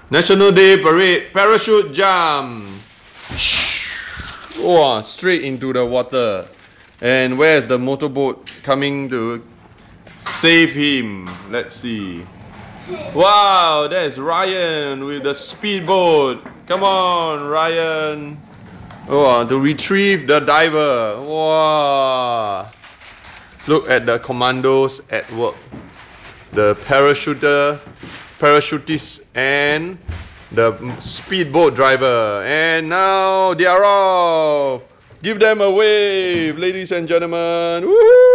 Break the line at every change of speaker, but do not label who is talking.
National Day Parade, parachute jump. Oh, straight into the water. And where's the motorboat coming to save him? Let's see. Wow, there's Ryan with the speedboat. Come on, Ryan. Oh, to retrieve the diver. Wow. Look at the commandos at work. The parachutist and the speedboat driver. And now they are off. Give them a wave, ladies and gentlemen. Woohoo!